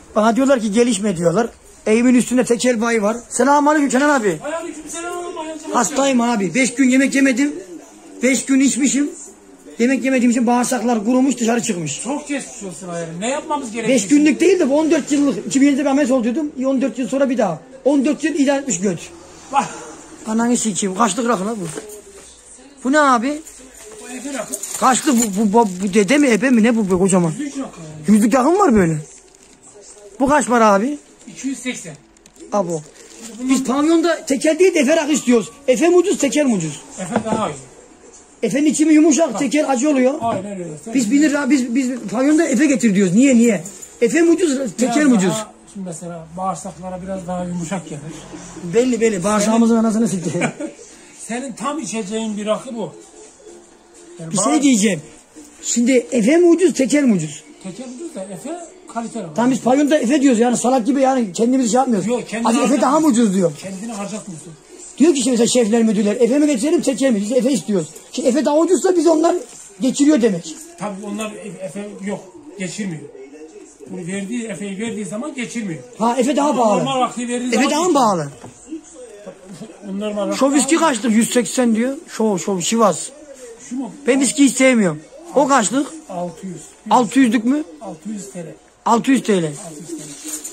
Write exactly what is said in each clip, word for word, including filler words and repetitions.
Bana diyorlar ki gelişme diyorlar. Evimin üstünde tekel bayi var. Selamünaleyküm Kenan abi. Aleykümselam. Hastayım abi. Beş gün yemek yemedim. Beş gün içmişim. Yemek yemediğim için bağırsaklar kurumuş, dışarı çıkmış. Çok geçmiş olsun ayarım. Ne yapmamız gerekiyor? Beş günlük değil de bu on dört yıllık. iki bin yedide bir ameliyat olduydum. on dört yıl sonra bir daha. on dört yıl idare etmiş göt. Bak. Ananı sikeyim. Kaçlık rakı lan bu? Bu ne abi? Bu efe rakı. Kaçlık bu, bu, bu, bu dede mi ebe mi ne bu be kocaman? Yüzlük rakı. Yüzlük yakın var böyle. Bu kaç para abi? iki yüz seksen. Abo. Biz pavyonda teker değil de efe rakı istiyoruz. Efe mi ucuz, teker mi ucuz? Efe daha iyi. Efenin içimi yumuşak, teker acı oluyor. Aynen öyle. Sen Biz bilir biz biz pavyonda efe getir diyoruz. Niye niye? Efe mi ucuz, teker mi ucuz? Daha, şimdi mesela bağırsaklara biraz daha yumuşak gelir. Belli belli. Bağırsağımızın Senin... anasını sikti. Senin tam içeceğin bir rakı bu. Yani bir bağır... şey diyeceğim. Şimdi efe mi ucuz, teker mi ucuz? Teker ucuz da efe kaliteli. Tam biz pavyonda efe diyoruz yani salak gibi yani kendimizi şey yapmıyoruz. Yok, hadi efe daha mı ucuz diyor. Kendini harcatmıyorsun. Diyor ki işte mesela şefler müdürler efe mi getirelim teker mi? Biz efe istiyoruz. Şimdi efe daha ucuzsa biz onlar geçiriyor demek. Tabii onlar efe yok geçirmiyor. Bunu verdiği efeyi verdiği zaman geçirmiyor. Ha efe daha Ama pahalı. normal rakıyı verdiği efe zaman daha mı pahalı? Onlar Şu viski kaçlık? yüz seksen diyor. Şu şu Şivas. Şu mu? Ben viskiyi sevmiyorum. O kaçlık? altı yüz. altı yüzlük mü? altı yüz TL. altı yüz TL. altı yüz TL.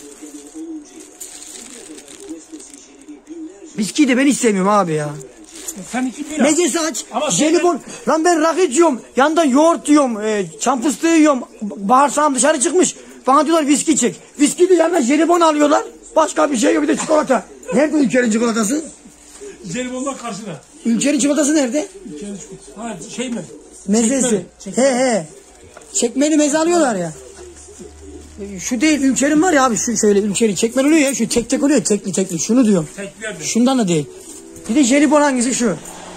Viskiyi de ben hiç sevmiyorum abi ya. Sen iki bira. Mezesi aç. Ama jelibon. Ben... Lan ben rakı içiyorum. Yanında yoğurt yiyorum. E, çam fıstığı yiyorum. Bağırsağım dışarı çıkmış. Bana diyorlar viski çek. Viski de yanına jelibon alıyorlar. Başka bir şey yok, bir de çikolata. Nerede Ülker'in çikolatası? Jelibonlar karşıda. Ülker'in çikolatası nerede? Ülker'in çikolatası. Ha şey mi? Mezesi. Çekmeli. Çekmeli. He he. Çekmeli meze alıyorlar ya. Şu değil Ülker'in var ya abi şu şöyle Ülker'in çekmeli oluyor ya şu tek tek oluyor tekli tekli şunu diyorum. Teklerdi. Şundan da değil. Bir de jelibon hangisi şu?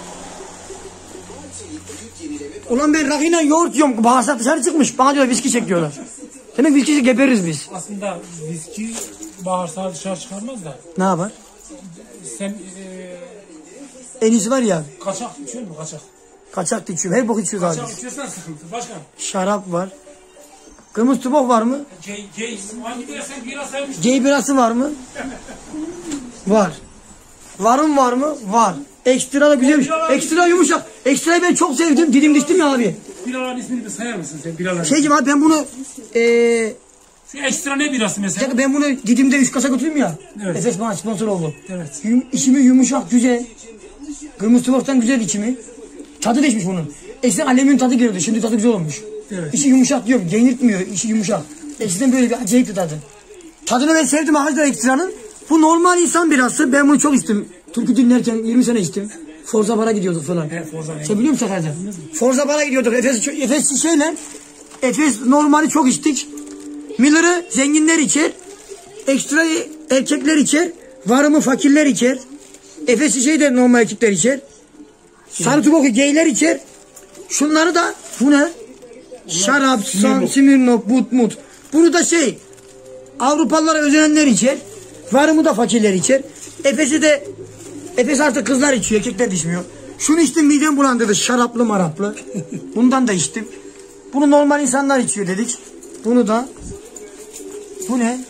Ulan ben rakıyla yoğurt yiyorum bağırsak dışarı çıkmış bana diyorlar viski çek diyorlar. Demek viski gebeririz biz. Aslında viski bağırsağı dışarı çıkarmaz da. Ne yapar? Sen ee, en iyisi var ya. Kaçak içiyor musun kaçak? Kaçak da içiyorum her bok içiyoruz abi. Kaçak içiyorsan sıkıntı. Başka? Şarap var. Kırmızı tubok var mı? Gay, gay. Hangi bira sen bira saymıştın? Gay birası var mı? Var. Varım var mı? Var. Ekstra da güzelmiş. Ekstra yumuşak. Ekstrayı ben çok sevdim. Dilim diştim ya abi. Biraların ismini bir sayar mısın sen biraların? Şeyciğim abi ben bunu eee şu ekstra ne birası mesela? ben bunu Didim'de üç kasa götürdüm ya. Evet. Efes bana sponsor oldu. Evet. Yum, içimi yumuşak, güzel. Kırmızı tubaktan güzel içimi. Tadı değişmiş bunun. Eskiden alüminyum tadı geliyordu. Şimdi tadı güzel olmuş. Evet. İçi yumuşak diyorum. Yenirtmiyor. İçi yumuşak. Eskiden böyle bir acayip tadı. Tadını ben sevdim arkadaşlar ekstranın. Bu normal insan birası. Ben bunu çok içtim. Türkü dinlerken yirmi sene içtim. Forza Bar'a gidiyorduk falan. Evet, Forza. Sen biliyor musun Sakar'da? Forza Bar'a gidiyorduk. Efes, Efes şeyle. Efes normali çok içtik. Miller'ı zenginler içer. Ekstrayı erkekler içer. Varımı fakirler içer. Efes'i şey de normal erkekler içer. Sarı tuboku geyler içer. Şunları da bu ne? Şarap, san, Smirnoff, Butmut. Bunu da şey Avrupalılara özenenler içer. Varımı da fakirler içer. Efes'i de Efes artık kızlar içiyor, erkekler içmiyor. Şunu içtim midem bulandırdı, şaraplı maraplı. Bundan da içtim. Bunu normal insanlar içiyor dedik. Bunu da. Bu ne?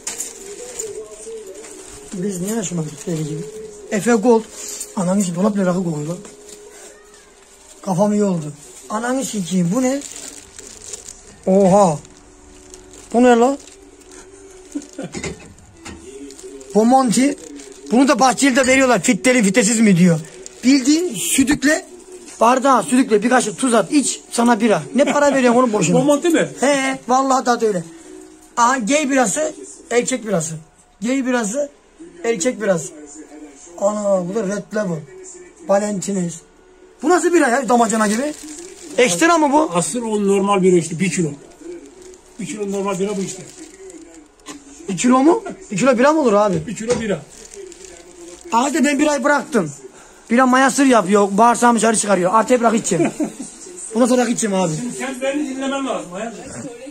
Biz niye yaşamadık böyle gibi? Efe Gold. Ananı sikeyim, dolap bile rakı kokuyor lan. Kafam iyi oldu. Ananı sikeyim, bu ne? Oha. Bu ne lan? Bomonti. Bunu da Bahçeli'de veriyorlar. Fitleri fitesiz mi diyor. Bildiğin südükle bardağa südükle birkaç tuz at iç sana bira. Ne para veriyorsun onun boşuna? Bomonti mi? He vallahi da öyle. Aha gay birası erkek birası. Gay birası erkek birası. Ana bu da Red Level. Valentines. Bu nasıl bira ya damacana gibi? Ekstra mı bu? Asıl o normal bira işte bir kilo. Bir kilo normal bira bu işte. Bir kilo mu? Bir kilo bira mı olur abi? Bir kilo bira. Abi ben birayı bıraktım. Bira mayasır yapıyor. Bağırsağımı dışarı çıkarıyor. Artık hep rakı içeceğim. Bundan sonra rakı içeceğim abi. Şimdi sen beni dinlemen lazım hayatım.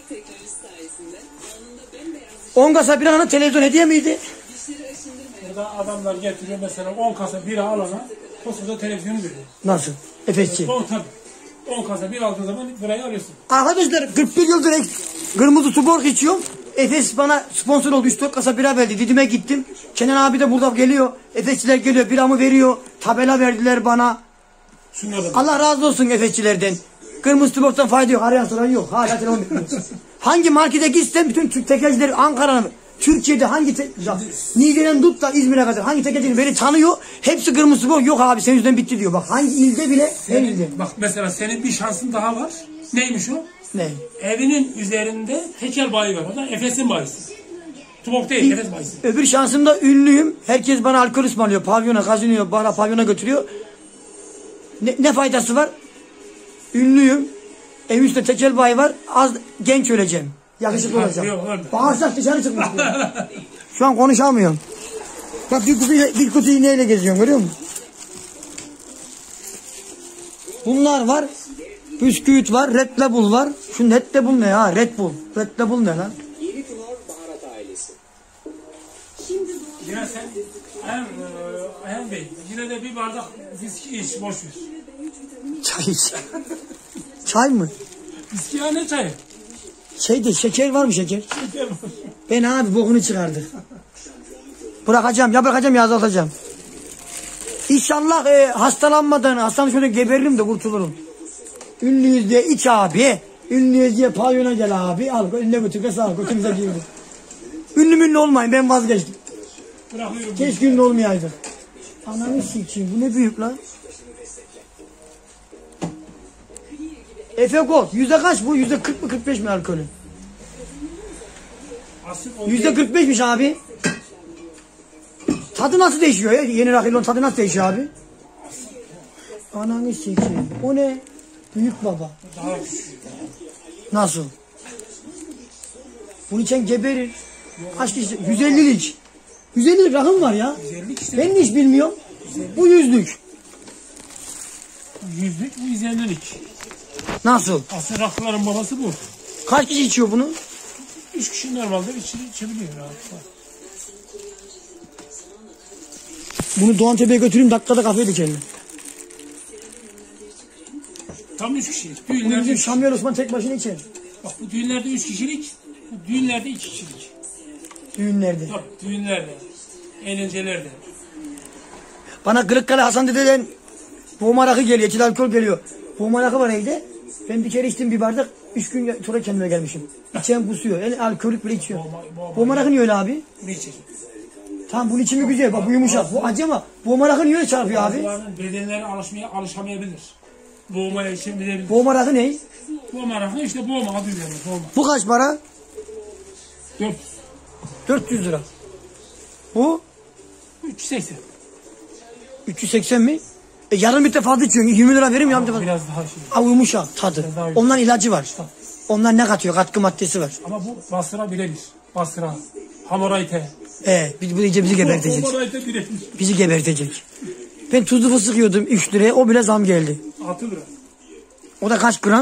on kasa biranın televizyon hediye miydi? Burada adamlar getiriyor mesela on kasa bira alana koskoca televizyonu veriyor. Nasıl? Efesçi. on tabii. on kasa bir aldığın zaman birayı alıyorsun. Arkadaşlar kırk bir yıldır kırmızı tuborg içiyorum. Efes bana sponsor oldu. üç dört kasa bira verdi. Didim'e gittim. Kenan abi de burada geliyor. Efesçiler geliyor. Biramı veriyor. Tabela verdiler bana. Allah razı olsun Efesçilerden. Kırmızı Tibok'tan fayda yok. Arayan soran yok. Hala telefon bekliyoruz. Hangi markete gitsen bütün Türk tekelcileri Ankara'nın, Türkiye'de hangi te Niğde'den tut da İzmir'e kadar hangi tekelcileri beni tanıyor. Hepsi Kırmızı Tibok. Yok abi senin yüzünden bitti diyor. Bak hangi ilde bile senin, her ilde. Bak mesela senin bir şansın daha var. Neymiş o? Ne? Evinin üzerinde tekel bayi var. O da Efes'in bayisi. Tibok değil, Efes bayisi. Öbür şansımda ünlüyüm. Herkes bana alkol ısmarlıyor. Pavyona, gazinoya, bana pavyona götürüyor. Ne, ne faydası var? Ünlüyüm. Evin üstünde tekel bayi var. Az genç öleceğim. Yakışıklı olacağım. Bağırsak dışarı çıkmış. Şu an konuşamıyorum. Bak bir kutu, bir kutu iğneyle geziyorum, görüyor musun? Bunlar var. Bisküvit var. Red Bull var. Şu Red Bull ne ya? Red Bull. Red Bull ne lan? Yine sen Ayhan, Ayhan Bey yine de bir bardak viski iç, boş ver. Çay iç. Çay mı? Viski ya ne çayı? Şeyde şeker var mı şeker? Şeker var. Ben abi bokunu çıkardık. Bırakacağım ya bırakacağım ya azaltacağım. İnşallah e, hastalanmadan hastalanmış şöyle geberirim de kurtulurum. Ünlüyüz diye iç abi. Ünlüyüz diye pavyona gel abi. Al önüne götür ve sağ götümüze girdi. Ünlü münlü olmayın ben vazgeçtim. Bırakıyorum. Keşke ünlü olmayaydı. Ananı sikeyim bu ne büyük lan. Efe Gold yüzde kaç bu? Yüzde kırk mı kırk beş mi alkolü? Yüzde kırk beşmiş abi. Tadı nasıl değişiyor ya? Yeni rakilon tadı nasıl değişiyor abi? Ananı sikeyim. O ne? Büyük baba. Nasıl? Bunu içen geberir. Kaç kişi? yüz ellilik. yüz ellilik rakım var ya. Işte. Ben de hiç bilmiyorum. Bu yüzlük. Yüzlük bu yüz ellilik. Nasıl? Aslında rakıların babası bu. Kaç kişi içiyor bunu? Üç kişi normalde içi, içebiliyor rahat. Bunu Doğantepe'ye götüreyim dakikada kafeye dikelim. Tam üç kişilik. Bunu Düğünlerde bizim üç... Şamiyel Osman tek başına içer. Bak bu düğünlerde üç kişilik, bu düğünlerde iki kişilik. Düğünlerde. Tabii düğünlerde, eğlencelerde. Bana Kırıkkale Hasan dededen boğma rakı geliyor, etil alkol geliyor. Boğma rakı var evde. Ben bir kere içtim bir bardak, üç gün sonra kendime gelmişim. İçen kusuyor, el alkolik bile içiyor. Boğma rakı niye öyle abi? Bunu içecek. Tamam bunun içimi güzel, bak bu yumuşak. Bu acı ama boğma rakı niye öyle çarpıyor abi? Bazılarının bedenleri alışmaya, alışamayabilir. Boğmaya içemeyebilir. Boğma rakı ne? Boğma rakı işte boğma adı üzerinde boğma. Bu kaç para? Dört. dört yüz lira. Bu? Üç yüz seksen. üç yüz seksen mi? E yarım litre fazla içiyorsun. yirmi lira verim ya. Biraz daha şey. Aa, yumuşak tadı. Ondan ilacı var. Ondan ne katıyor? Katkı maddesi var. Ama bu basra birebir. Basra. Hamorayte. Ee, biz bu iyice bizi gebertecek. Hamorayte birebir. Bizi gebertecek. Ben tuzlu fıstık yiyordum üç liraya. O bile zam geldi. altı lira. O da kaç gram?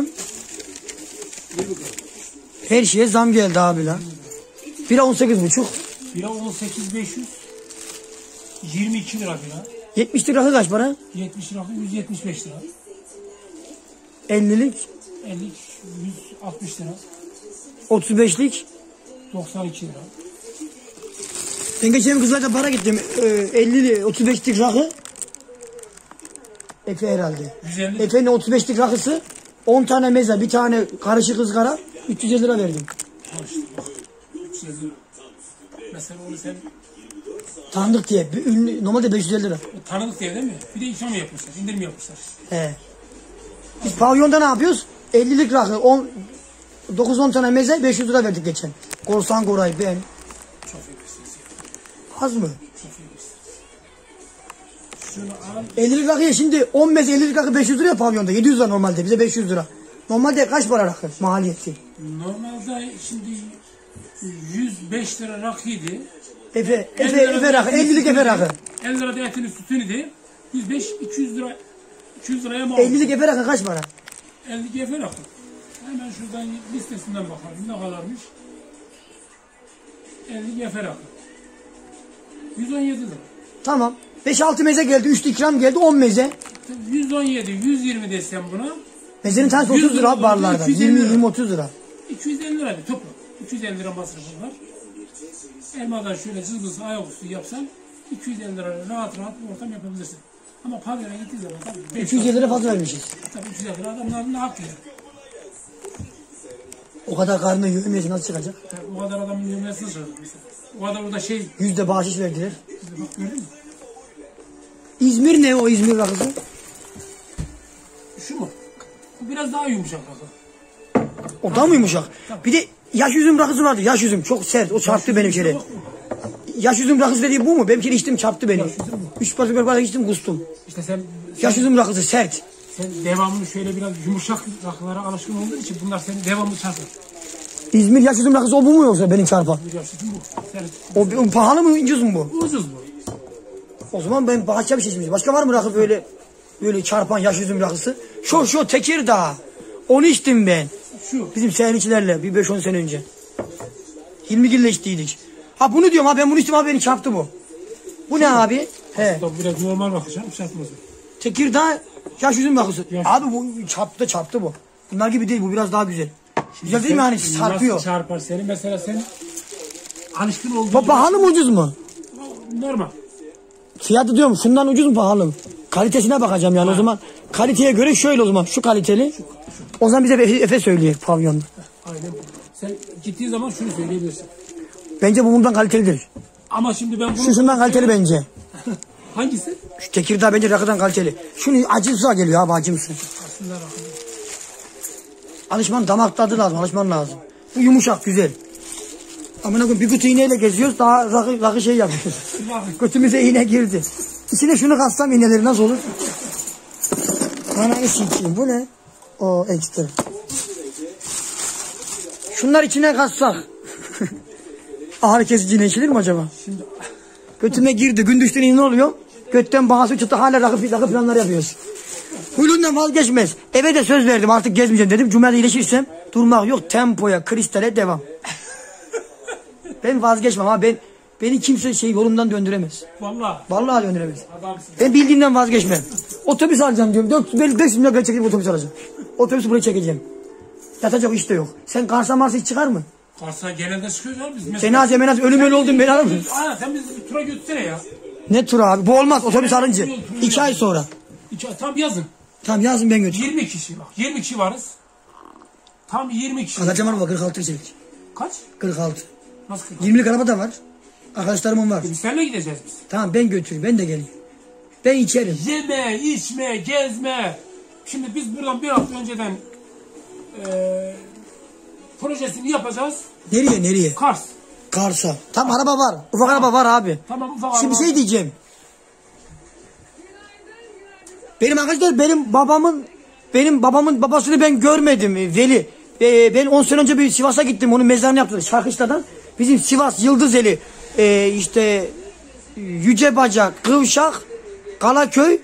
Her şeye zam geldi abi lan. Bira on sekiz buçuk. Bira on sekiz beş yüz. yirmi iki lira bira. yetmiş lira kaç para? yetmiş lira yüz yetmiş beş lira. ellilik. elli yüz altmış lira. otuz beşlik. doksan iki lira. Ben geçen kızlarca para gittim. Ee, elli otuz beşlik rakı. Efe herhalde. yüz elli. Efe'nin otuz beşlik rakısı. on tane meze, bir tane karışık ızgara. üç yüz elli lira verdim. üç yüz elli. Mesela onu sen Tanıdık diye. Bir ünlü, normalde beş yüz elli lira. tanıdık diye değil mi? Bir de ikram yapmışlar, indirim yapmışlar. He. Biz pavyonda ne yapıyoruz? ellilik rakı, on, dokuz on tane meze, beş yüz lira verdik geçen. Korsan Koray, ben. Çok iyi gösterisi. Az mı? Çok iyi gösterisi. Şunu al. ellilik rakıya şimdi on meze ellilik rakı beş yüz lira pavyonda. yedi yüz lira normalde, bize beş yüz lira. Normalde kaç para rakı maliyeti? Normalde şimdi yüz beş lira rakıydı. Efe, Efe, Efe rakı, ellilik Efe rakı. elli lira da etini sütünüydü. yüz beş iki yüz lira iki yüz liraya mal. ellilik Efe rakı kaç para? ellilik Efe rakı. Hemen şuradan listesinden bakalım ne kadarmış. ellilik Efe rakı. yüz on yedi lira. Tamam. beş altı meze geldi, üç ikram geldi, on meze. yüz on yedi yüz yirmi desem buna. Mezenin tanesi otuz lira barlarda. yirmi yirmi otuz lira. iki yüz elli lira bir toplam. iki yüz elli lira masrafı var. Elmadan şöyle cızbız ayaküstü yapsan iki yüz elli lira rahat rahat bir ortam yapabilirsin. Ama pavyona gittiği zaman tabii iki yüz elli lira fazla vermişiz. Tabii iki yüz elli lira adamların ne hakkı ya. O kadar karnına yövmesi nasıl çıkacak? Tabii o kadar adamın yövmesi nasıl çıkacak mesela. O kadar orada şey... Yüzde bahşiş verdiler. Bak gördün mü? İzmir ne o İzmir rakısı? Şu mu? Bu biraz daha yumuşak rakı. O da mı yumuşak? Bir de yaş üzüm rakısı vardı. Yaş üzüm çok sert. O çarptı benim şöyle. Yaş üzüm rakısı dediği bu mu? Benimkini içtim çarptı beni. Üç bardak bardak içtim kustum. İşte sen, Yaş sen, üzüm rakısı sert. sen devamlı şöyle biraz yumuşak rakılara alışkın olduğun için bunlar seni devamlı çarpar. İzmir yaş üzüm rakısı o bu mu yoksa benim çarpan? Bu yaş üzüm bu. O, Sen, o pahalı mı ucuz mu bu? ucuz bu. O zaman ben bahçe bir şey içmişim. Başka var mı rakı böyle böyle çarpan yaş üzüm rakısı? Şu şu Tekirdağ. Onu içtim ben. Şu. Bizim sehericilerle bir beş on sene önce. Hilmigil'le içtiydik. Ha bunu diyorum ha ben bunu içtim ha beni çarptı bu. Bu ne abi? He. Tabii biraz normal bakacağım çarpmaz. Tekirdağ yaş üzüm rakısı. Yaş. Abi bu çarptı çarptı bu. Bunlar gibi değil bu biraz daha güzel. Güzel değil mi hani çarpıyor. Nasıl çarpar seni? Mesela sen alışkın olduğun... Bu pahalı mı ucuz mu? Normal. Fiyatı diyorum şundan ucuz mu pahalı mı? Kalitesine bakacağım yani ha. O zaman. Kaliteye göre şöyle o zaman şu kaliteli. Şu, şu. O zaman bize Efe söylüyor pavyonda. Aynen. Sen gittiğin zaman şunu söyleyebilirsin. Bence bu bundan kalitelidir. Ama şimdi ben bunu... Şu şundan kaliteli bence. Hangisi? Şu Tekirdağ bence rakıdan kaliteli. Şunu acımsı geliyor abi acımsı. Aslında rakı. Alışman damak tadı lazım alışman lazım. Bu yumuşak güzel. Amına koyayım bir kutu iğneyle geziyoruz daha rakı, rakı şey yapıyoruz. Götümüze iğne girdi. İçine şunu katsam iğneleri nasıl olur? Ananı sikeyim bu ne? O ekstra. Şunlar içine katsak. Ağrı kesici içilir mi acaba? Şimdi götüme girdi. Gün düştüğünde ne oluyor? Götten bağısı çıktı hala rakı, rakı planlar yapıyoruz. Huyluğundan vazgeçmez. Eve de söz verdim artık gezmeyeceğim dedim. Cuma'da iyileşirsem durmak yok. Tempoya, kristale devam. Ben vazgeçmem ama ben beni kimse şey yolumdan döndüremez. Vallahi. Vallahi döndüremez. Adamsın. Ben bildiğimden vazgeçmem. Otobüs alacağım diyorum. dört yüz beş milyon çekip otobüs alacağım. Otobüsü buraya çekeceğim. Yatacak iş de yok. Sen Kars'a Mars'a hiç çıkar mı? Kars'a genelde çıkıyoruz abi biz. Mesela... Cenaze menaz ölüm ölü oldum beni alır mısın? Aynen sen bizi bir tura götürsene ya. Ne turu abi? Bu olmaz otobüs alınca. İki ay sonra. İki, tam yazın. Tamam yazın ben götür. yirmi kişi bak. yirmi kişi varız. Tam yirmi kişi. Alacağım araba kırk altı çelik. Kaç? kırk altı. Nasıl kırk altı? yirmilik araba da var. Arkadaşlarımın var. E biz seninle gideceğiz biz. Tamam ben götüreyim ben de geleyim. Ben içerim. Yeme, içme, gezme. Şimdi biz buradan bir hafta önceden e, projesini yapacağız. Nereye nereye? Kars. Kars'a. Tam araba var. Ufak araba var abi. Tamam ufak Şimdi araba. şey diyeceğim. Benim arkadaşlar benim babamın benim babamın babasını ben görmedim Veli. Ee, ben on sene önce bir Sivas'a gittim. Onun mezarını yaptılar Şarkışla'dan. Bizim Sivas Yıldızeli e, işte Yücebacak, Kıvşak, Kalaköy,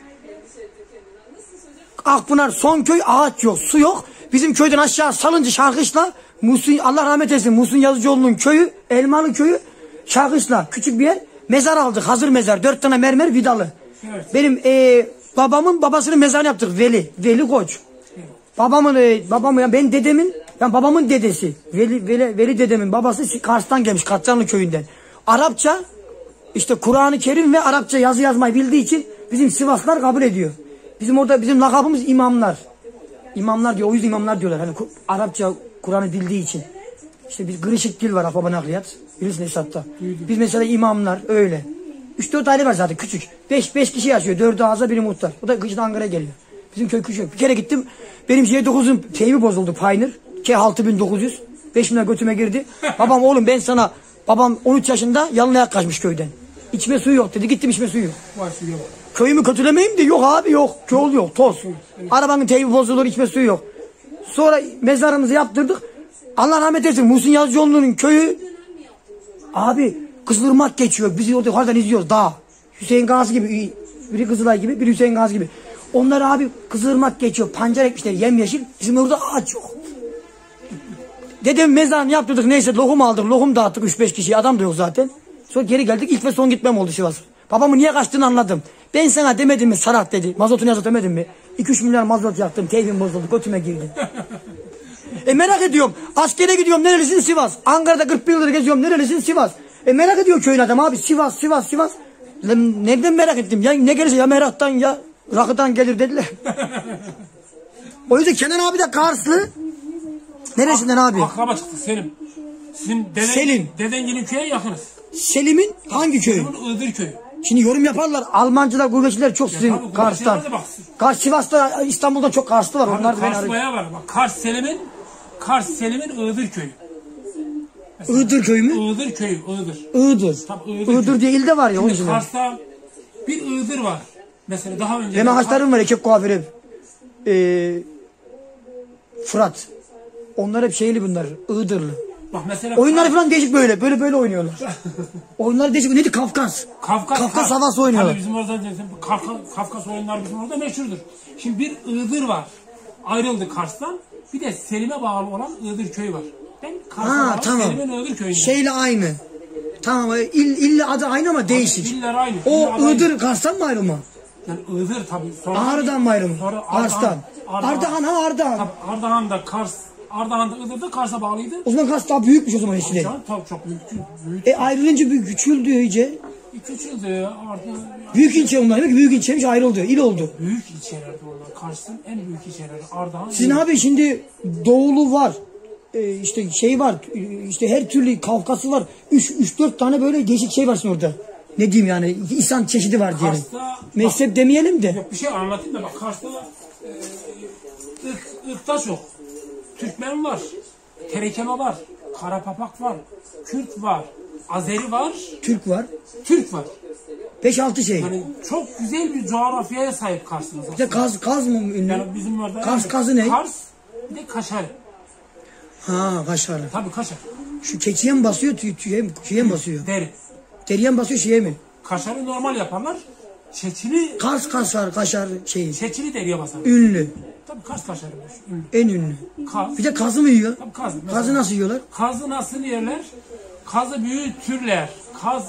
Akpınar, Sonköy ağaç yok, su yok. Bizim köyden aşağı salınca Şarkışla Musun Allah rahmet eylesin Musun Yazıcıoğlu'nun köyü, Elmalı köyü Şarkışla küçük bir yer. Mezar aldık. Hazır mezar. Dört tane mermer vidalı. Evet. Benim e, babamın babasının mezarını yaptık. Veli. Veli Koç. Evet. Babamın e, babamın yani benim dedemin yani babamın dedesi. Veli, Veli, Veli dedemin babası Kars'tan gelmiş. Katçanlı köyünden. Arapça işte Kur'an-ı Kerim ve Arapça yazı yazmayı bildiği için bizim Sivaslılar kabul ediyor. Bizim orada bizim lakabımız imamlar. İmamlar diyor. O yüzden imamlar diyorlar. Hani Arapça Kur'an'ı bildiği için. İşte bir Gırışık Dil var Afaba Nakliyat. Bilirsin Esat'ta. Biz mesela imamlar öyle. Üç dört aile var zaten küçük. Beş, beş kişi yaşıyor. Dördü ağza biri muhtar. O da kışın Ankara'ya geliyor. Bizim köy küçük. Bir kere gittim. Benim C dokuzun teybi bozuldu. Pioneer. K altı bin dokuz yüz. beş bin lira götüme girdi. Babam oğlum ben sana. Babam on üç yaşında yalın ayak kaçmış köyden. İçme suyu yok dedi. Gittim içme suyu yok. Var suyu yok. Köyümü kötülemeyeyim de yok abi yok. Köy yok. Toz. Arabanın teybi bozulur. İçme suyu yok. Sonra mezarımızı yaptırdık. Allah rahmet eylesin. Muhsin Yazıcıoğlu'nun köyü. Abi Kızılırmak geçiyor. Bizi orada yukarıdan izliyoruz. Dağ. Hüseyin Gazi gibi. Biri Kızılay gibi. Biri Hüseyin Gazi gibi. Onlar abi Kızılırmak geçiyor. Pancar ekmişler. Yemyeşil. Bizim orada ağaç yok. Dedem mezarını yaptırdık. Neyse lokum aldık. Lokum dağıttık. Üç beş kişi. Adam da yok zaten. Sonra geri geldik. İlk ve son gitmem oldu Sivas. Babamın niye kaçtığını anladım. Ben sana demedim mi Sarat dedi. Mazotunu yazıp demedim mi? iki üç milyar mazot yaktım. Teybim bozuldu. Götüme girdi. E merak ediyorum. Askere gidiyorum. Nerelisin? Sivas. Ankara'da kırk bir yıldır geziyorum. Nerelisin? Sivas. E merak ediyor köyün adam abi. Sivas, Sivas, Sivas. Lan nereden merak ettim? Ya ne gelirse ya meraktan ya rakıdan gelir dediler. O yüzden Kenan abi de Karslı. Neresinden abi? Akraba çıktı Selim. Sizin deden, Selim. Dedengilin köye yakınız. Selim'in hangi köyü? Selim'in Iğdır köyü. Şimdi yorum yaparlar. Almancılar, gurbetçiler çok sizin tabii, Kars'tan. gurbetçilere de bak. Kars, Sivas'ta, İstanbul'da çok Karslı var. Onlar da beni Kars arıyor. bayağı var. Bak Kars Selim'in Kars Selim'in Iğdır köyü. Iğdır köyü mü? Iğdır köyü, Iğdır. Iğdır. Tabii Iğdır. Iğdır diye ilde var ya. Onun Şimdi için. Kars'ta bir Iğdır var. Mesela daha önce... Benim hastalarım var. Ekip kuaförü. Ee, Fırat. Onlar hep şeyli bunlar. Iğdırlı. Bak mesela... Oyunları falan değişik böyle. Böyle böyle oynuyorlar. Oyunları değişik. Neydi? Kafkas. Kafkas, Kafkas havası oynuyorlar. Tabii bizim orada Kafkas, Kafkas oyunlar bizim orada meşhurdur. Şimdi bir Iğdır var. Ayrıldı Kars'tan. Bir de Selim'e bağlı olan Iğdır köyü var. Ben Kars'a Ha bağlı tamam. Selim'in Iğdır köyündeyim. Şeyle aynı. Tamam. İl, ille adı aynı ama değişik. İller aynı. O İller aynı. Iğdır Kars'tan mı ayrılma? Yani Iğdır tabii. Sonra, Ağrı'dan mı ayrılma? Sonra Kars'tan. Ardahan. Ardahan ha Ardahan. Tabii Ardahan'da Kars, Ardahan'da Iğdır'da Kars'a bağlıydı. O zaman Kars daha büyükmüş o zaman işte. Can tabii çok büyük. büyük. E ayrılınca büyük küçüldü iyice. Küçüldü artık. Büyük ilçe onlar demek ki büyük ilçeymiş ayrıldı. İl oldu. Büyük ilçelerdi onlar. Kars'ın en büyük ilçeleri. Ardahan. Sizin abi şimdi doğulu var. Ee, işte şey var. e, işte her türlü Kafkası var. üç dört tane böyle değişik şey var şimdi orada. Ne diyeyim yani insan çeşidi var diyelim. Kars'ta Mezhep demeyelim de. yok bir şey anlatayım da bak Kars'ta e, ırk, ırkta çok. Türkmen var. Terekeme var. Karapapak var. Kürt var. Azeri var. Türk var. Türk var. beş altı şey. Yani çok güzel bir coğrafyaya sahip Kars'ımız aslında. İşte kaz, kaz mı ünlü? Yani bizim orada Kars kazı ne? Kars bir de Kaşar. Ha Kaşarlı. Tabii Kaşar. Şu keçiye mi basıyor, tüy, tüye mi, şeye mi basıyor? Deri. Deriye mi basıyor, şeye mi? Kaşarı normal yaparlar. Çeçili Kars kaşar, kaşar şeyi. çeçili deriye basarlar. Ünlü. Tabii Kars kaşarı ünlü. En ünlü. Kaz. Bir de kazı mı yiyor? Tabii kaz. Mesela Kazı nasıl yiyorlar? Kazı nasıl yerler? Kazı büyütürler. Kaz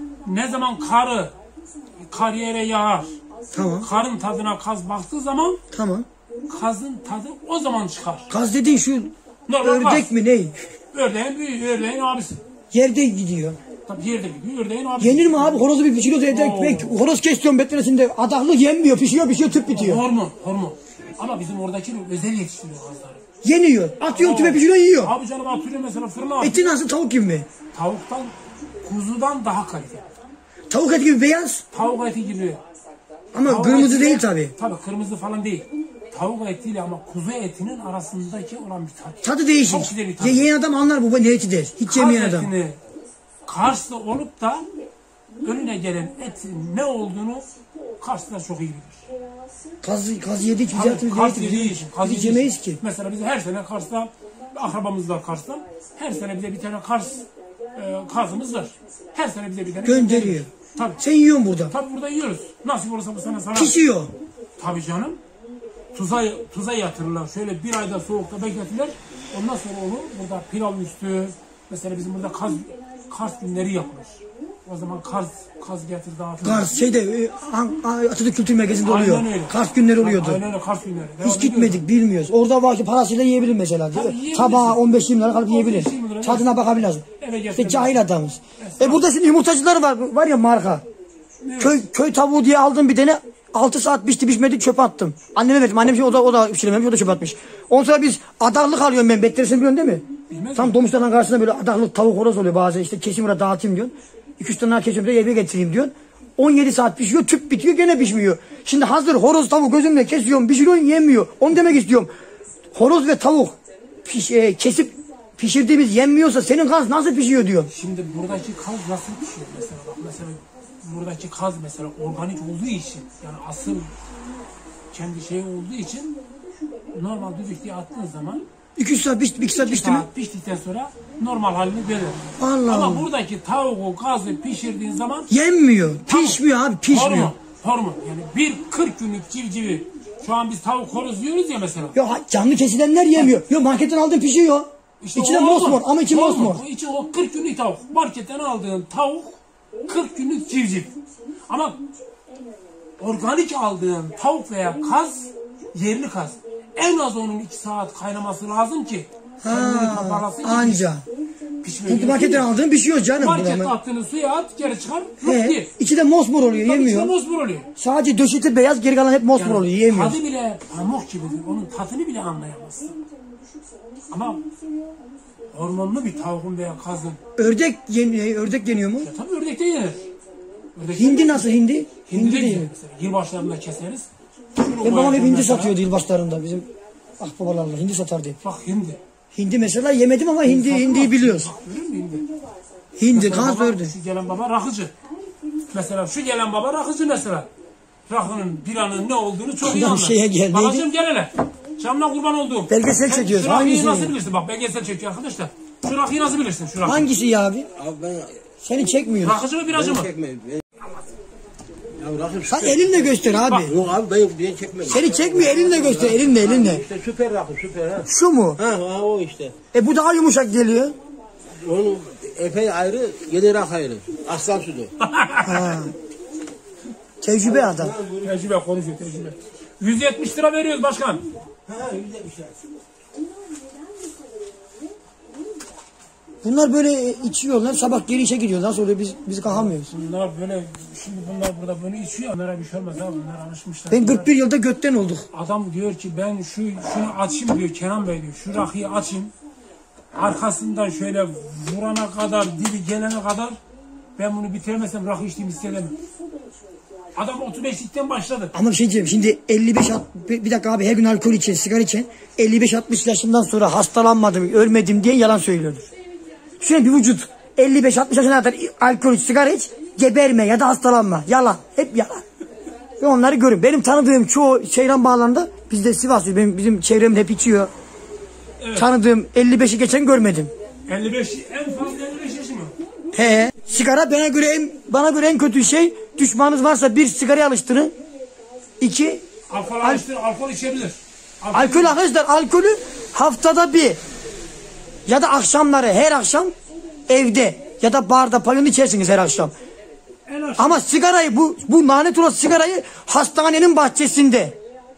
ne zaman karı kar yere yağar. Tamam. Karın tadına kaz baktığı zaman Tamam. kazın tadı o zaman çıkar. Kaz dediğin şu Normal ördek kaz. mi ne? Ördeğin büyüğü, ördeğin abisi. Yerde gidiyor. Tabii yerde gidiyor, ördeğin abisi. Yenir mi abi? Horozu bir pişiriyoruz evde Oo. ekmek. Horoz kesiyorum betlenesinde. Adaklı yenmiyor. Pişiyor pişiyor tüp bitiyor. Hormon, hormon. Ama bizim oradaki özel yetiştiriyor kazları. Yeniyor. Atıyor tüpe pişiriyor yiyor. Abi canım atıyor mesela fırına atıyor. Eti nasıl tavuk gibi mi? Tavuktan, kuzudan daha kaliteli. Tavuk eti gibi beyaz. Tavuk eti gibi. Ama Tavuk kırmızı eti- değil tabi. Tabii kırmızı falan değil. Tavuk etiyle ama kuzu etinin arasındaki olan bir tat. Tadı değişik. Çok güzel bir tat. Ye, yiyen adam anlar bu ne eti der. Hiç Kaz yemeyen adam. etini Kars'ta olup da önüne gelen etin ne olduğunu Kars'ta çok iyi bilir. Kaz, kaz yedik biz Tabii, hayatımızda ne Kars eti yediği biz, için. Kaz biz hiç yediği yemeyiz için. ki. Mesela biz her sene Kars'ta akrabamız var Kars'ta. Her sene bize bir tane Kars e, kazımız var. Her sene bize bir tane Gönderiyor. Tabii. Sen yiyorsun burada. Tabii burada yiyoruz. Nasip olursa bu sene sana. Pişiyor. Tabii canım. Tuza, tuza yatırırlar. Şöyle bir ayda soğukta bekletirler. Ondan sonra onu burada pilav üstü. Mesela bizim burada kaz, Kars günleri yapılır. O zaman kaz, kaz getir dağıtılır. Kars şeyde e, An- A- Atatürk Kültür Merkezi'nde oluyor. Aynen öyle. Kars günleri oluyordu. Aynen öyle Kars günleri. Hiç gitmedik bilmiyoruz. Orada var ki parasıyla yiyebilir mesela. Tabii yiyebilirsin. Tabağa on beş yirmi lira kalıp yiyebilir. on beş yirmi lira Tadına bakabilir. Eve İşte getirebilirsin. cahil adamız. E burada şimdi yumurtacılar var. Var ya marka. Köy köy tavuğu diye aldım bir tane. altı saat pişti pişmedi çöpe attım. Anneme verdim. Annem şey, o da o da pişirememiş o da çöpe atmış. Ondan sonra biz adaklık alıyorum ben. Beklerisini biliyorsun değil mi? Bilmez Tam domuzlardan karşısında böyle adaklık tavuk horoz oluyor bazen. İşte kesim burada dağıtayım diyorsun. iki üç tane daha kesiyorum da eve getireyim diyorsun. on yedi saat pişiyor tüp bitiyor gene pişmiyor. Şimdi hazır horoz tavuk gözümle kesiyorum pişiriyorum yemiyor. Onu demek istiyorum. Horoz ve tavuk piş, e, kesip pişirdiğimiz yenmiyorsa senin kaz nasıl pişiyor diyor. Şimdi buradaki kaz nasıl pişiyor mesela bak mesela buradaki kaz mesela organik olduğu için yani asıl kendi şey olduğu için normal düdüklüye attığın zaman iki üç saat pişti, iki saat pişti mi? saat piştikten sonra normal halini verir. Allah Ama Allah. buradaki tavuğu kazı pişirdiğin zaman Yenmiyor. Pişmiyor abi pişmiyor. hormon, hormon yani bir kırk günlük civcivi şu an biz tavuk horoz yiyoruz ya mesela. Yok canlı kesilenler yemiyor. Yok marketten aldığın pişiyor. İşte İçine o mosmor hormon, ama içi hormon. mosmor. O içi o kırk günlük tavuk. Marketten aldığın tavuk kırk günlük civciv. Ama organik aldığın tavuk veya kaz yerli kaz. en az onun iki saat kaynaması lazım ki kendini toparlasın ki anca. pişmeye. Marketten aldığın pişiyor canım. Markette attığını suya at, geri çıkar, He, ye. içi de mosmor oluyor, Tabii yemiyor. içinde mosmor oluyor. Sadece döşeti beyaz, geri kalan hep mosmor oluyor, yiyemiyor. Tadı bile pamuk gibidir. Onun tadını bile anlayamazsın. Ama hormonlu bir tavuğun veya kazın. Ördek yeniyor, ördek yeniyor mu? Ya tabii ördek de yenir. Ördek Hindi yenir. nasıl hindi? Hindi, Hindi de de yenir yenir. mesela. Yılbaşlarında keseriz. Benim babam hep hindi satıyordu yılbaşlarında bizim ahbabalarla. Hindi satardı. Bak hindi. Hindi mesela yemedim ama hindi hindiyi biliyoruz. Bak, görüyor musun hindi? Hindi, Mesela kaz baba, ördü. Şu gelen baba rakıcı. Mesela şu gelen baba rakıcı mesela. Rakının biranın ne olduğunu çok iyi Adam anlar. şeye geldi. Babacığım gel hele. Canına kurban olduğum. Belgesel Sen çekiyoruz. Şu rakıyı Hangisini? nasıl bilirsin? Bak belgesel çekiyor arkadaşlar. Şu rakıyı nasıl bilirsin? Şu rakıyı. Hangisi ya abi? Abi ben Seni çekmiyor. Rakıcı mı biracı mı? çekmeyeyim. Ben... Ya rakım Sen süper. elinle göster abi. Yok abi ben, ben çekmem. Seni çekmiyor, elinle göster, elinle, elinle. İşte süper rakım süper ha. Şu mu? Ha, ha o işte. E bu daha yumuşak geliyor. Onun epey ayrı, yedi rak ayrı. Aslan sütü. Ha. Tecrübe adam. Tecrübe konuşuyor tecrübe. yüz yetmiş lira veriyoruz başkan. Ha güzel bir şey. Bunlar böyle içiyorlar, sabah geri işe gidiyor. Nasıl oluyor? Biz biz kalkamıyoruz. Bunlar böyle, şimdi bunlar burada bunu içiyor. Onlara bir şey olmaz abi. Bunlar alışmışlar. Ben kırk bir yılda götten olduk. Adam diyor ki ben şu şunu açayım diyor Kenan Bey diyor. Şu rakıyı açayım. Arkasından şöyle vurana kadar, dili gelene kadar ben bunu bitiremezsem rakı içtiğimi hissedemem. Adam otuz beşlikten başladı. Ama bir şey diyeceğim. Şimdi elli beş bir dakika abi, her gün alkol için, sigara için elli beş altmış yaşından sonra hastalanmadım, ölmedim diye yalan söylüyordur. Şöyle bir vücut elli beş altmış yaşına kadar alkol iç, sigara iç, geberme ya da hastalanma. Yalan. Hep yalan. Ve onları görün. Benim tanıdığım çoğu Seyran Bağları'nda, bizde Sivaslıyız. Benim, bizim çevremde hep içiyor. Evet. Tanıdığım elli beşi geçen görmedim. elli beş en fazla elli beş yaşı mı? He. Sigara bana göre en, bana göre en kötü şey, düşmanınız varsa bir, sigaraya alıştırın. İki, Alkol Al- alıştır, alkol içebilir. Alkol, alkol arkadaşlar, alkolü haftada bir ya da akşamları, her akşam evde ya da barda, pavyonda içersiniz her akşam. en aşağı. Ama sigarayı, bu bu lanet olası sigarayı hastanenin bahçesinde,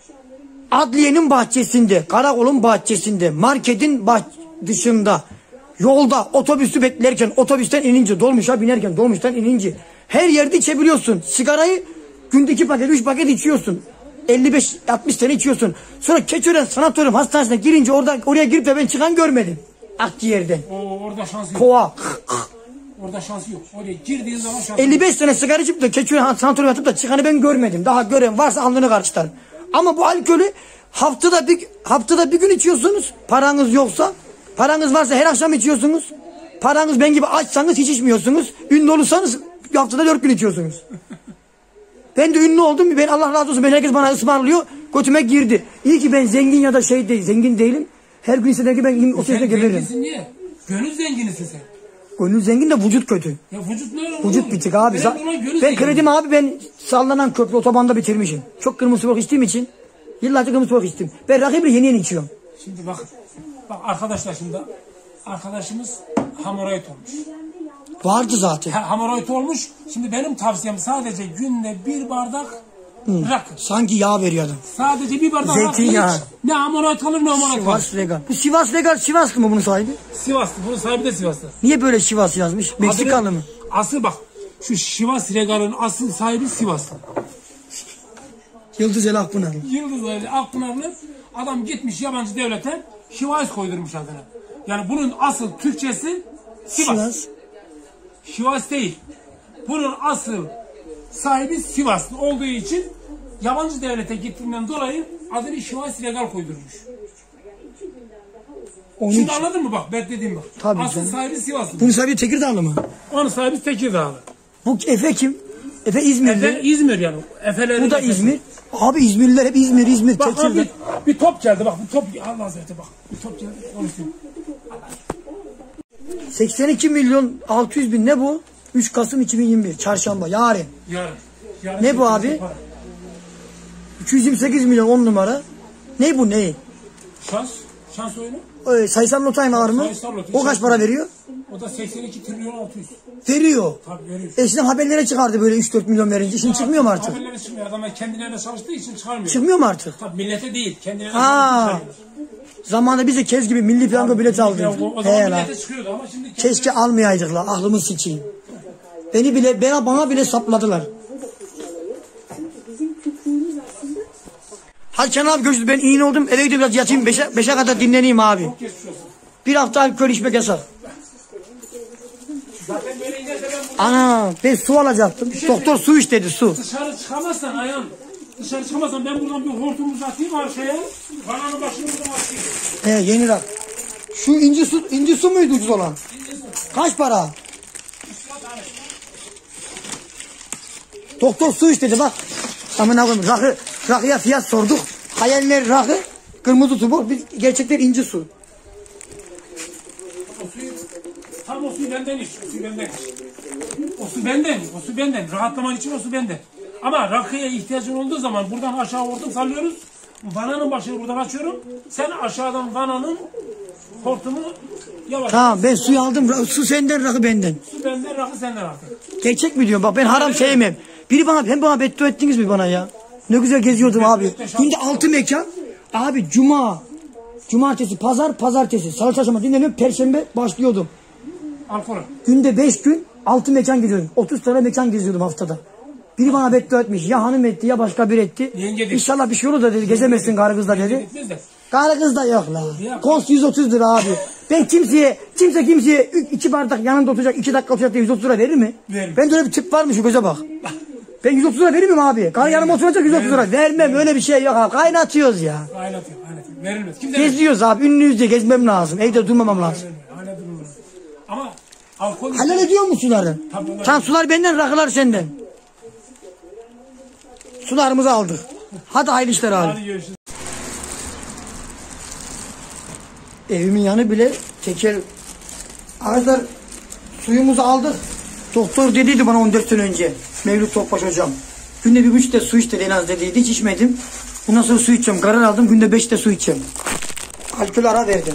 adliyenin bahçesinde, karakolun bahçesinde, marketin bah dışında, yolda, otobüsü beklerken, otobüsten inince, dolmuşa binerken, dolmuştan inince her yerde içebiliyorsun. Sigarayı günde iki paket, üç paket içiyorsun. elli beş altmış tane içiyorsun. Sonra Keçiören Sanatoryum Hastanesi'ne girince oradan oraya girip de ben çıkan görmedim. Akciğerden. O, orada şansı yok. Kova. Orada şansı yok. Oraya girdiğin zaman şansı yok. elli beş tane sigara içip de Keçiören Sanatoryum'a atıp da çıkanı ben görmedim. Daha gören varsa alnını karıştırar. Ama bu alkolü haftada bir haftada bir gün içiyorsunuz. Paranız yoksa, paranız varsa her akşam içiyorsunuz. Paranız ben gibi açsanız hiç içmiyorsunuz. Ünlü olursanız haftada dört gün içiyorsunuz. Ben de ünlü oldum. Ben Allah razı olsun. Ben, herkes bana ısmarlıyor. Götüme girdi. İyi ki ben zengin ya da şey değil. Zengin değilim. Her gün hisseder ki ben o sesle geberirim. Zenginsin niye? Gönül zenginisin sen. Gönül zengin de vücut kötü. Ya vücut ne öyle? Vücut bitik abi. Ben, Za- ben kredimi abi ben sallanan köprü otobanda bitirmişim. Çok kırmızı soğuk içtiğim için yıllarca kırmızı soğuk içtim. Ben rakibi yeni yeni içiyorum. Şimdi bak. Bak arkadaşlar şimdi. Arkadaşımız hemoroid olmuş. Vardı zaten. Ha, hemoroid olmuş. Şimdi benim tavsiyem sadece günde bir bardak rakı. Sanki yağ veriyor adam. Sadece bir bardak rakı Zeytinyağı. iç. Ne hemoroid olur ne hemoroid olur. Sivas Legal. Bu Sivas Legal Sivaslı mı bunun sahibi? Sivaslı. Bunun sahibi de Sivaslı. Niye böyle Sivas yazmış? Meksikalı Adını- mı? Asıl bak. Şu Sivas Regal'ın asıl sahibi Sivaslı. Yıldız El Akpınar. Yıldız Ali Akpınarlı adam gitmiş yabancı devlete Şivas koydurmuş adını. Yani bunun asıl Türkçesi Sivas. Sivas. Sivas değil. Bunun asıl sahibi Sivaslı olduğu için yabancı devlete gittiğinden dolayı adını Sivas Regal koydurmuş. Onun Şimdi için. anladın mı bak ben dediğim bak. Tabii asıl canım. sahibi Sivaslı. Bunun sahibi Tekirdağlı mı? Onun sahibi Tekirdağlı. Bu Efe kim? Efe İzmirli. Efe İzmir yani. Efelerin Bu da Efesi. İzmir. Abi İzmirliler hep İzmir, İzmir, Bak Tekirdağ. abi bir, bir top geldi bak bir top Allah zevkte bak bir top geldi konuşayım. seksen iki milyon altı yüz bin ne bu? üç Kasım iki bin yirmi bir çarşamba yarın. Yarın. Yarın Ne bu abi? iki yüz yirmi sekiz milyon on numara. Ne bu ne? Şans. Şans oyunu. Ee, sayısal loto var mı? Sayısal loto, O kaç şans para oyunu. veriyor? O da seksen iki trilyon altı yüz. Veriyor. Tabii veriyor. Eskiden haberlere çıkardı böyle üç dört milyon verince. Şimdi çıkmıyor mu artık? Haberlere çıkmıyor. Adamlar kendilerine çalıştığı için çıkarmıyor. Çıkmıyor mu artık? Tabii millete değil. Kendilerine Ha. Zamanında biz de Kez gibi milli piyango bilet aldık. O, o zaman He la. millete çıkıyordu ama şimdi Keşke almayaydık la. Aklımı sıçayım. Beni bile, bana, bana bile sapladılar. Hadi Kenan abi görüşürüz. Ben iyi oldum. Eve gidip biraz yatayım. Beşe, beşe kadar dinleneyim abi. çok geçmiş olsun. Bir hafta alkol içmek yasak. Zaten böyle inerse ben burada Ana ben su alacaktım. Doktor su iç dedi su. dışarı çıkamazsan ayağım. Dışarı çıkamazsan ben buradan bir hortum uzatayım arkaya. Bananın başını buradan atayım. He yeni rak. Şu inci su, inci su muydu ucuz olan? Kaç para? Doktor su iç dedi bak. Amına koyayım. Rakı, rakıya fiyat sorduk. Hayaller rakı, kırmızı su bu. Biz gerçekler inci su. O suyu, tam o suyu benden iç. O suyu benden iç. O su benden. O su benden. Rahatlaman için o su benden. Ama rakıya ihtiyacın olduğu zaman buradan aşağı hortum sallıyoruz. Vananın başını buradan açıyorum. Sen aşağıdan vananın hortumu yavaş. Tamam ben suyu aldım. Ra- Su senden rakı benden. Su benden, rakı senden artık. Gerçek mi diyorum? Bak ben haram sevmem. Biri bana, hem bana beddua ettiniz mi bana ya? Ne güzel geziyordum abi. Günde altı mekan. Abi cuma, cumartesi, pazar, pazartesi. Salı çarşamba dinleniyorum. Perşembe başlıyordum. Alkol. Günde beş gün altı mekan geziyordum. otuz tane mekan geziyordum haftada. Biri bana beddua etmiş. Ya hanım etti ya başka biri etti. Yenge dedi. İnşallah bir şey olur da dedi. Gezemezsin karı kızla dedi. Gitmez de. Karı kız da yok la. Kost yüz otuz lira abi. Ben kimseye, kimse kimseye üç, iki bardak yanında oturacak, iki dakika oturacak diye yüz otuz lira verir mi? Verim. Ben de öyle bir tip var mı şu göze bak. Ben yüz otuz lira verir miyim abi? Karı yanıma oturacak yüz otuz lira. Vermem öyle bir şey yok abi. Kaynatıyoruz ya. Kaynatıyor, kaynatıyor. Verilmez. Kim demez? Geziyoruz abi. Ünlüyüz diye gezmem lazım. Evde durmamam lazım. Hala durulur. Ama alkol... Helal ediyor mu suları? Tabii onlar- Tam sular benden, rakılar senden. Sularımızı aldık. Hadi hayırlı işler abi. Hadi görüşürüz. Evimin yanı bile teker. Arkadaşlar suyumuzu aldık. Doktor dediydi bana on dört sene önce. Mevlüt Topbaş hocam. Günde bir buçuk litre su iç dedi en az dediydi. Hiç içmedim. Bundan sonra su içeceğim. Karar aldım. Günde beş litre su içeceğim. Alkol ara verdim.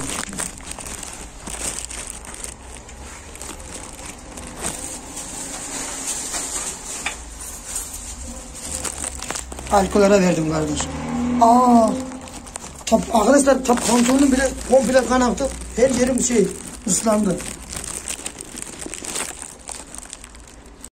Alkol ara verdim kardeş. Aa. Tab arkadaşlar tab pantolonum bile komple kan aktı. Her yerim şey ıslandı.